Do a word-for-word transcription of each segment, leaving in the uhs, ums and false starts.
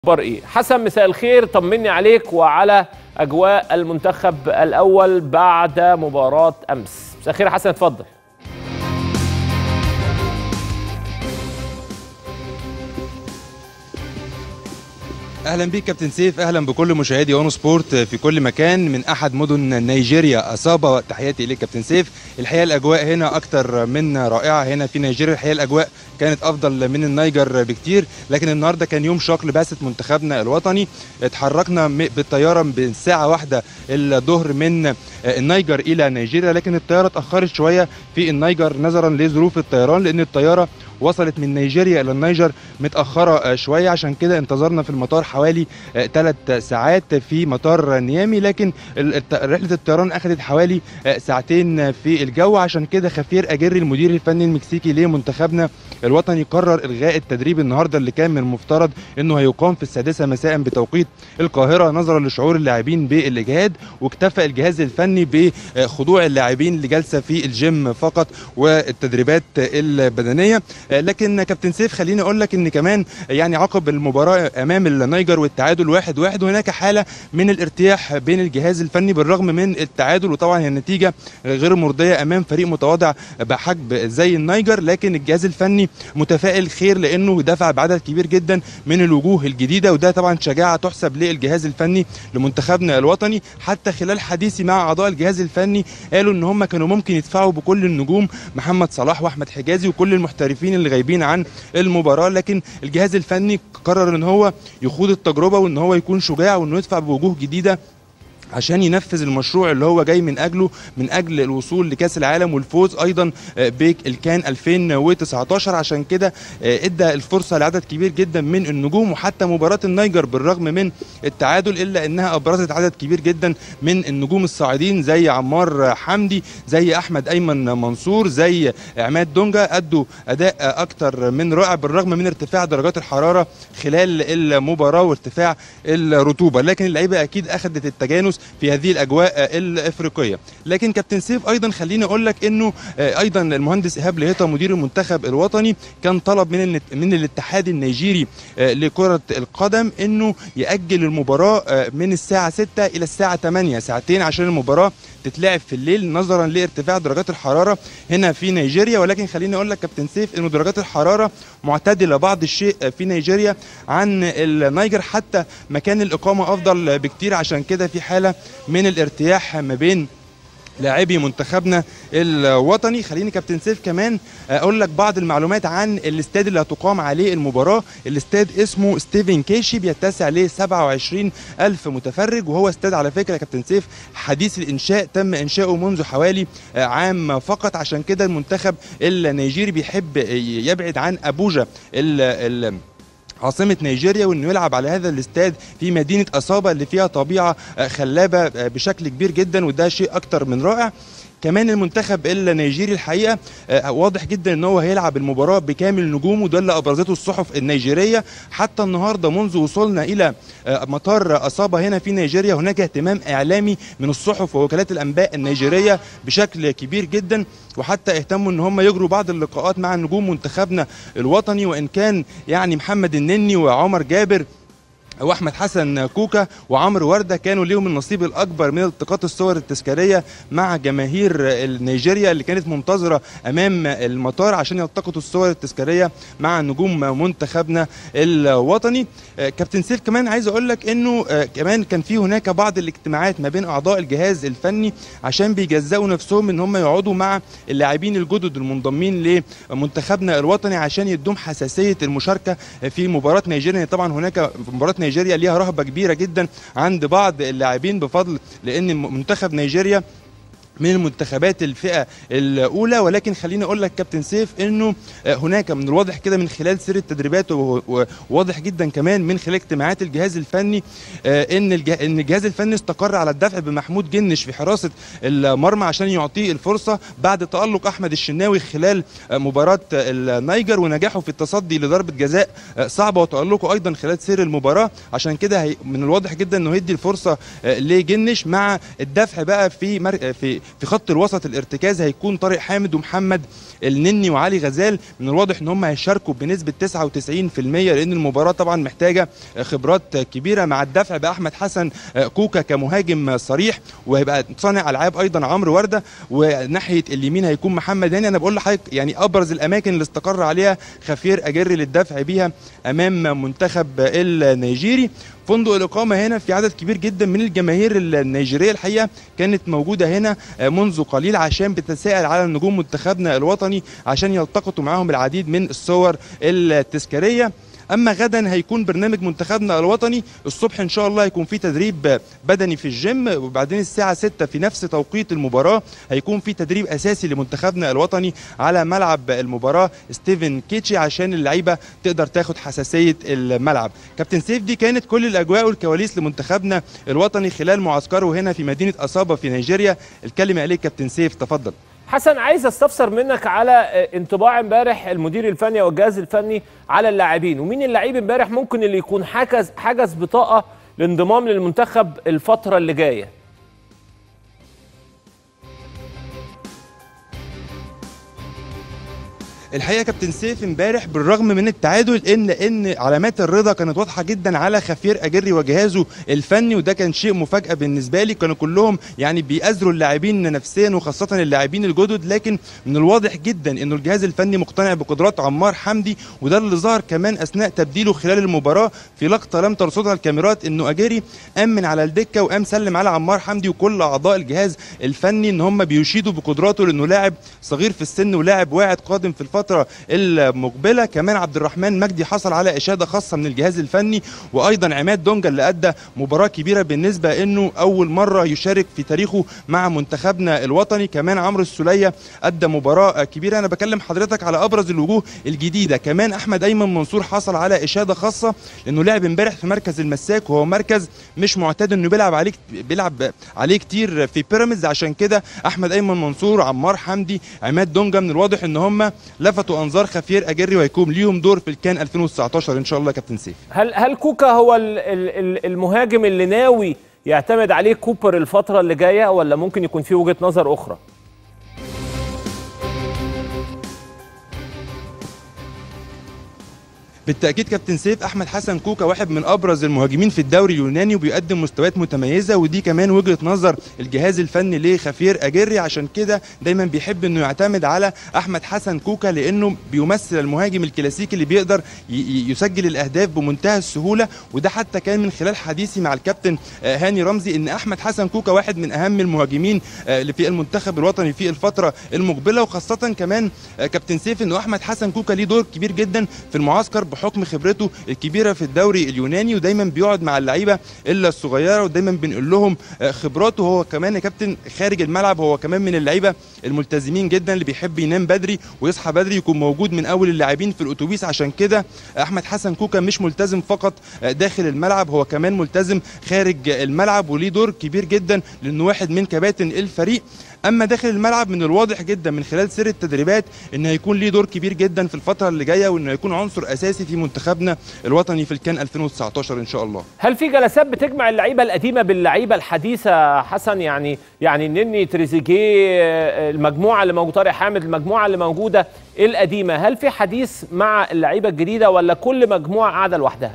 اخبار ايه؟ حسن مساء الخير، طمني عليك وعلى اجواء المنتخب الاول بعد مباراة امس. مساء الخير حسن، اتفضل. اهلا بيك كابتن سيف، اهلا بكل مشاهدي اون سبورت في كل مكان من احد مدن نيجيريا اصابه. تحياتي اليك كابتن سيف. الحقيقه الاجواء هنا اكتر من رائعه هنا في نيجيريا. الحقيقه الاجواء كانت افضل من النيجر بكتير، لكن النهارده كان يوم شاق لبعثه منتخبنا الوطني. اتحركنا بالطياره بالساعه واحدة الظهر من النيجر الى نيجيريا، لكن الطياره اتاخرت شويه في النيجر نظرا لظروف الطيران، لان الطياره وصلت من نيجيريا الى النيجر متاخره شويه، عشان كده انتظرنا في المطار حوالي ثلاث ساعات في مطار نيامي، لكن رحله الطيران اخذت حوالي ساعتين في الجو. عشان كده خفير اجري المدير الفني المكسيكي لمنتخبنا الوطني قرر الغاء التدريب النهارده اللي كان من المفترض انه هيقام في السادسه مساء بتوقيت القاهره، نظرا لشعور اللاعبين بالاجهاد، واكتفى الجهاز الفني بخضوع اللاعبين لجلسه في الجيم فقط والتدريبات البدنيه. لكن كابتن سيف خليني اقول لك ان كمان يعني عقب المباراه امام النيجر والتعادل واحد واحد هناك حاله من الارتياح بين الجهاز الفني بالرغم من التعادل، وطبعا هي النتيجه غير مرضيه امام فريق متواضع بحجم زي النيجر، لكن الجهاز الفني متفائل خير لانه دفع بعدد كبير جدا من الوجوه الجديده، وده طبعا شجاعه تحسب للجهاز الفني لمنتخبنا الوطني. حتى خلال حديثي مع اعضاء الجهاز الفني قالوا ان هم كانوا ممكن يدفعوا بكل النجوم محمد صلاح واحمد حجازي وكل المحترفين اللي غايبين عن المباراه، لكن الجهاز الفني قرر ان هو يخوض التجربه وان هو يكون شجاع وانه يدفع بوجوه جديده عشان ينفذ المشروع اللي هو جاي من اجله، من اجل الوصول لكاس العالم والفوز ايضا بالكان ألفين وتسعتاشر. عشان كده ادى الفرصه لعدد كبير جدا من النجوم، وحتى مباراه النيجر بالرغم من التعادل الا انها ابرزت عدد كبير جدا من النجوم الصاعدين زي عمار حمدي، زي احمد ايمن منصور، زي عماد دونجا، ادوا اداء اكتر من رائع بالرغم من ارتفاع درجات الحراره خلال المباراه وارتفاع الرطوبه، لكن اللعيبه اكيد اخذت التجانس في هذه الاجواء الافريقيه. لكن كابتن سيف ايضا خليني اقول لك انه ايضا المهندس ايهاب لهيطه مدير المنتخب الوطني كان طلب من من الاتحاد النيجيري لكره القدم انه ياجل المباراه من الساعه ستة الى الساعه ثمانية، ساعتين عشان المباراه تتلعب في الليل نظرا لارتفاع درجات الحراره هنا في نيجيريا. ولكن خليني اقول لك كابتن سيف انه درجات الحراره معتدله بعض الشيء في نيجيريا عن النيجر، حتى مكان الاقامه افضل بكتير، عشان كده في حاله من الارتياح ما بين لاعبي منتخبنا الوطني. خليني كابتن سيف كمان اقول لك بعض المعلومات عن الاستاد اللي هتقام عليه المباراه. الاستاد اسمه ستيفن كيشي، بيتسع ل سبعة وعشرين ألف متفرج، وهو استاد على فكره كابتن سيف حديث الانشاء، تم انشاؤه منذ حوالي عام فقط. عشان كده المنتخب النيجيري بيحب يبعد عن ابوجا ال ال عاصمة نيجيريا وانه يلعب على هذا الاستاد في مدينة أصابة اللي فيها طبيعة خلابة بشكل كبير جدا، وده شيء أكتر من رائع. كمان المنتخب النيجيري الحقيقه واضح جدا ان هو هيلعب المباراه بكامل نجومه، ده اللي ابرزته الصحف النيجيريه. حتى النهارده منذ وصولنا الى مطار اصابه هنا في نيجيريا هناك اهتمام اعلامي من الصحف ووكالات الانباء النيجيريه بشكل كبير جدا، وحتى اهتموا ان هم يجروا بعض اللقاءات مع نجوم منتخبنا الوطني، وان كان يعني محمد النني وعمر جابر واحمد حسن كوكا وعمرو ورده كانوا ليهم النصيب الاكبر من التقاط الصور التذكاريه مع جماهير نيجيريا اللي كانت منتظره امام المطار عشان يلتقطوا الصور التذكاريه مع نجوم منتخبنا الوطني. كابتن سيف كمان عايز اقول لك انه كمان كان في هناك بعض الاجتماعات ما بين اعضاء الجهاز الفني عشان بيجزأوا نفسهم ان هم يقعدوا مع اللاعبين الجدد المنضمين لمنتخبنا الوطني عشان يدوم حساسيه المشاركه في مباراه نيجيريا. طبعا هناك مباراه نيجيريا نيجيريا ليها رهبه كبيره جدا عند بعض اللاعبين بفضل لان منتخب نيجيريا من المنتخبات الفئه الاولى. ولكن خليني اقول لك كابتن سيف انه هناك من الواضح كده من خلال سير التدريبات وواضح جدا كمان من خلال اجتماعات الجهاز الفني ان ان الجهاز الفني استقر على الدفع بمحمود جنش في حراسه المرمى عشان يعطيه الفرصه بعد تالق احمد الشناوي خلال مباراه النيجر ونجاحه في التصدي لضربه جزاء صعبه وتالقه ايضا خلال سير المباراه. عشان كده من الواضح جدا انه هيدي الفرصه لجنش مع الدفع بقى في في في خط الوسط الارتكاز هيكون طارق حامد ومحمد النني وعلي غزال. من الواضح ان هم هيشاركوا بنسبه تسعة وتسعين في المية لان المباراه طبعا محتاجه خبرات كبيره، مع الدفع باحمد حسن كوكا كمهاجم صريح، وهيبقى صانع العاب ايضا عمرو ورده، وناحيه اليمين هيكون محمد هاني. انا بقول لحضرتك يعني ابرز الاماكن اللي استقر عليها خفير اجري للدفع بيها امام منتخب النيجيري. فندق الإقامة هنا في عدد كبير جدا من الجماهير النيجيرية الحقيقة كانت موجودة هنا منذ قليل عشان بتتساءل على نجوم منتخبنا الوطني عشان يلتقطوا معاهم العديد من الصور التذكارية. اما غدا هيكون برنامج منتخبنا الوطني الصبح ان شاء الله هيكون في تدريب بدني في الجيم، وبعدين الساعه ستة في نفس توقيت المباراه هيكون في تدريب اساسي لمنتخبنا الوطني على ملعب المباراه ستيفن كيتشي عشان اللعيبه تقدر تاخد حساسيه الملعب. كابتن سيف، دي كانت كل الاجواء والكواليس لمنتخبنا الوطني خلال معسكره هنا في مدينه اصابه في نيجيريا. الكلمه عليك كابتن سيف، تفضل. حسن، عايز استفسر منك على انطباع امبارح المدير الفني والجهاز الفني على اللاعبين، ومين اللعيب امبارح ممكن اللي يكون حجز حجز بطاقه للانضمام للمنتخب الفتره اللي جايه؟ الحقيقه كابتن سيف امبارح بالرغم من التعادل ان ان علامات الرضا كانت واضحه جدا على خفير اجري وجهازه الفني، وده كان شيء مفاجاه بالنسبه لي. كانوا كلهم يعني بيأزروا اللاعبين نفسيا وخاصه اللاعبين الجدد، لكن من الواضح جدا انه الجهاز الفني مقتنع بقدرات عمار حمدي، وده اللي ظهر كمان اثناء تبديله خلال المباراه في لقطه لم ترصدها الكاميرات، انه اجري امن على الدكه وقام سلم على عمار حمدي وكل اعضاء الجهاز الفني ان هم بيشيدوا بقدراته لانه لاعب صغير في السن ولاعب واعد قادم في الفتره المقبله. كمان عبد الرحمن مجدي حصل على اشاده خاصه من الجهاز الفني، وايضا عماد دونجا اللي ادى مباراه كبيره بالنسبه انه اول مره يشارك في تاريخه مع منتخبنا الوطني. كمان عمرو السوليه ادى مباراه كبيره. انا بكلم حضرتك على ابرز الوجوه الجديده. كمان احمد ايمن منصور حصل على اشاده خاصه لانه لعب امبارح في مركز المساك، وهو مركز مش معتاد انه بيلعب عليه بيلعب عليه كتير في بيراميدز، عشان كده احمد ايمن منصور، عمار حمدي، عماد دونجا من الواضح ان هم لفتوا انظار خفير اجري وهيكون ليهم دور في الكان ألفين وتسعتاشر ان شاء الله. كابتن سيف، هل هل كوكا هو المهاجم اللي ناوي يعتمد عليه كوبر الفتره اللي جايه، ولا ممكن يكون في وجهه نظر اخرى؟ بالتأكيد كابتن سيف، أحمد حسن كوكا واحد من أبرز المهاجمين في الدوري اليوناني وبيقدم مستويات متميزة، ودي كمان وجهة نظر الجهاز الفني لخفير أجري، عشان كده دايما بيحب إنه يعتمد على أحمد حسن كوكا لأنه بيمثل المهاجم الكلاسيكي اللي بيقدر يسجل الأهداف بمنتهى السهولة. وده حتى كان من خلال حديثي مع الكابتن هاني رمزي إن أحمد حسن كوكا واحد من أهم المهاجمين اللي في المنتخب الوطني في الفترة المقبلة. وخاصة كمان كابتن سيف إنه أحمد حسن كوكا ليه دور كبير جدا في المعسكر بحكم خبرته الكبيره في الدوري اليوناني، ودايما بيقعد مع اللعيبه الا الصغيره ودايما بنقول لهم خبراته. هو كمان يا كابتن خارج الملعب هو كمان من اللعيبه الملتزمين جدا اللي بيحب ينام بدري ويصحى بدري، يكون موجود من اول اللاعبين في الاتوبيس. عشان كده احمد حسن كوكا مش ملتزم فقط داخل الملعب، هو كمان ملتزم خارج الملعب وليه دور كبير جدا لانه واحد من كباتن الفريق. اما داخل الملعب من الواضح جدا من خلال سير التدريبات ان هيكون ليه دور كبير جدا في الفتره اللي جايه، وانه هيكون عنصر اساسي في منتخبنا الوطني في الكان ألفين وتسعتاشر ان شاء الله. هل في جلسات بتجمع اللعيبه القديمه باللعيبه الحديثه حسن؟ يعني يعني نني، تريزيجيه، المجموعه اللي موجوده، طارق حامد، المجموعه اللي موجوده القديمه، هل في حديث مع اللعيبه الجديده ولا كل مجموعه قاعده لوحدها؟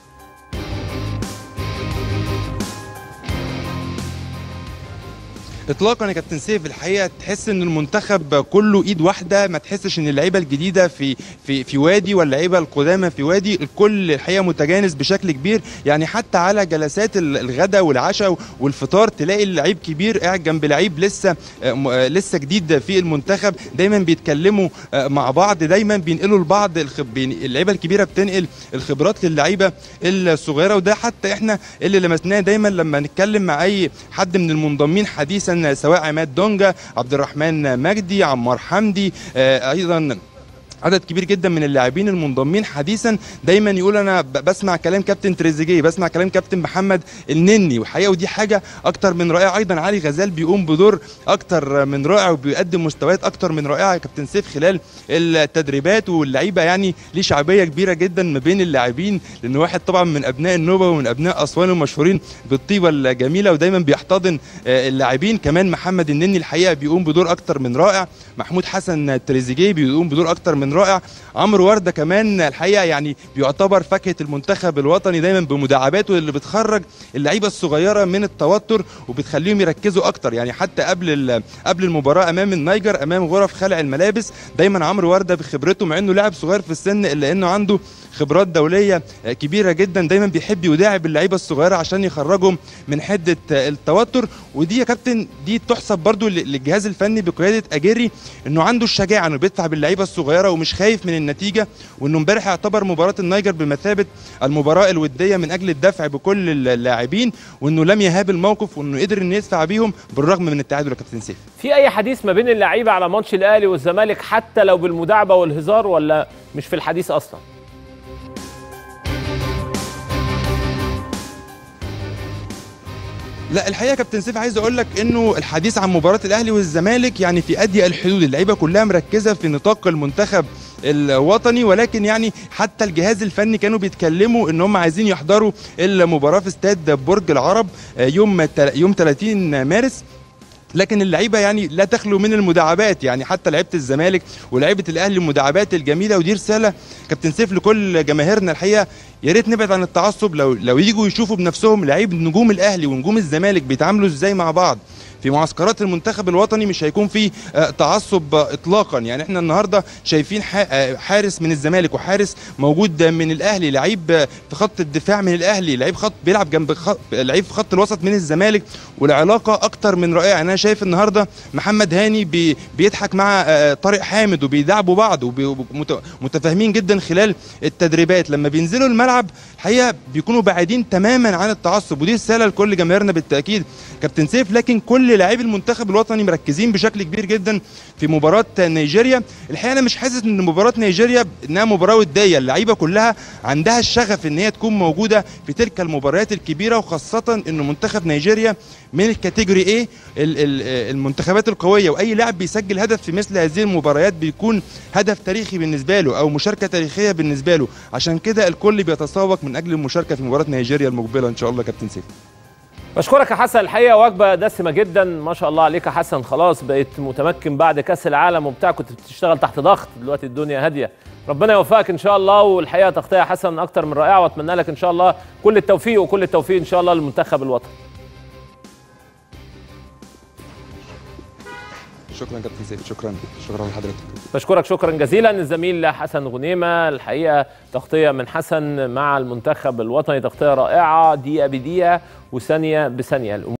اطلاقا يا كابتن سيف، الحقيقه تحس ان المنتخب كله ايد واحده، ما تحسش ان اللعيبه الجديده في في في وادي واللعيبه القدامى في وادي، الكل الحقيقه متجانس بشكل كبير. يعني حتى على جلسات الغداء والعشاء والفطار تلاقي اللعيب كبير قاعد جنب لعيب لسه لسه جديد في المنتخب، دايما بيتكلموا مع بعض، دايما بينقلوا لبعض الخب... اللعيبه الكبيره بتنقل الخبرات للعيبه الصغيره. وده حتى احنا اللي لمسناه دايما لما نتكلم مع اي حد من المنضمين حديثا، سواء عماد دونجا، عبد الرحمن مجدي، عمار حمدي، آه ايضا عدد كبير جدا من اللاعبين المنضمين حديثا دايما يقول انا بسمع كلام كابتن تريزيجيه، بسمع كلام كابتن محمد النني، وحقيقه ودي حاجه اكتر من رائعه. ايضا علي غزال بيقوم بدور اكتر من رائع وبيقدم مستويات اكتر من رائعه يا كابتن سيف خلال التدريبات، واللعيبه يعني ليه شعبيه كبيره جدا ما بين اللاعبين، لان واحد طبعا من ابناء النوبه ومن ابناء اسوان المشهورين بالطيبه الجميله ودايما بيحتضن اللاعبين. كمان محمد النني الحقيقه بيقوم بدور اكتر من رائع، محمود حسن تريزيجيه بيقوم بدور اكتر من رائع، عمرو ورده كمان الحقيقه يعني بيعتبر فاكهه المنتخب الوطني دايما بمداعباته اللي بتخرج اللعيبه الصغيره من التوتر وبتخليهم يركزوا اكتر. يعني حتى قبل قبل المباراه امام النيجر امام غرف خلع الملابس دايما عمرو ورده بخبرته مع انه لاعب صغير في السن الا انه عنده خبرات دوليه كبيره جدا، دايما بيحب يداعب اللعيبه الصغيره عشان يخرجهم من حده التوتر. ودي يا كابتن دي تحسب برضو للجهاز الفني بقياده اجيري انه عنده الشجاعه انه بيدفع باللعيبه الصغيره ومش خايف من النتيجه، وانه امبارح اعتبر مباراه النيجر بمثابه المباراه الوديه من اجل الدفع بكل اللاعبين، وانه لم يهاب الموقف وانه قدر انه يدفع بيهم بالرغم من التعادل. يا كابتن سيف في اي حديث ما بين اللعيبه على ماتش الاهلي والزمالك حتى لو بالمداعبه والهزار ولا مش في الحديث اصلا؟ لا الحقيقه يا كابتن سيف عايز اقول لك انه الحديث عن مباراه الاهلي والزمالك يعني في اضيق الحدود، اللعيبه كلها مركزه في نطاق المنتخب الوطني، ولكن يعني حتى الجهاز الفني كانوا بيتكلموا ان هم عايزين يحضروا المباراه في استاد برج العرب يوم يوم ثلاثين مارس، لكن اللعيبه يعني لا تخلو من المداعبات، يعني حتى لعيبه الزمالك ولعيبه الاهلي المداعبات الجميله. ودي رساله كابتن سيف لكل جماهيرنا الحقيقه، يا ريت نبعد عن التعصب، لو لو يجوا يشوفوا بنفسهم لعيب نجوم الاهلي ونجوم الزمالك بيتعاملوا ازاي مع بعض في معسكرات المنتخب الوطني مش هيكون في تعصب اطلاقا. يعني احنا النهارده شايفين حارس من الزمالك وحارس موجود من الاهلي، لعيب في خط الدفاع من الاهلي، لعيب خط بيلعب جنب خط لعيب في خط الوسط من الزمالك، والعلاقه اكتر من رائعه. انا شايف النهارده محمد هاني بي بيضحك مع طارق حامد وبيدعبوا بعض ومتفاهمين جدا خلال التدريبات، لما بينزلوا الملعب الحقيقه بيكونوا بعيدين تماما عن التعصب، ودي رساله لكل جماهيرنا بالتاكيد كابتن سيف. لكن كل لاعبي المنتخب الوطني مركزين بشكل كبير جدا في مباراه نيجيريا. الحقيقه انا مش حاسس ان مباراه نيجيريا انها مباراه وديه، اللعيبه كلها عندها الشغف ان هي تكون موجوده في تلك المباريات الكبيره، وخاصه انه منتخب نيجيريا من الكاتيجوري ايه المنتخبات القويه، واي لاعب بيسجل هدف في مثل هذه المباريات بيكون هدف تاريخي بالنسبه له او مشاركه تاريخيه بالنسبه له، عشان كده الكل بيتسابق من اجل المشاركه في مباراه نيجيريا المقبله ان شاء الله. كابتن سيف بشكرك يا حسن، الحقيقه وجبه دسمه جدا ما شاء الله عليك يا حسن، خلاص بقيت متمكن بعد كاس العالم وبتاع، كنت بتشتغل تحت ضغط، دلوقتي الدنيا هاديه، ربنا يوفقك ان شاء الله. والحقيقه تغطيه حسن اكتر من رائعه، واتمنى لك ان شاء الله كل التوفيق وكل التوفيق ان شاء الله للمنتخب الوطني. شكرا كابتن سيف، شكرا شكرا لحضرتك. بشكرك شكرا جزيلا الزميل حسن غنيمه، الحقيقه تغطيه من حسن مع المنتخب الوطني، تغطيه رائعه دقيقه بدقيقه وثانيه بثانيه.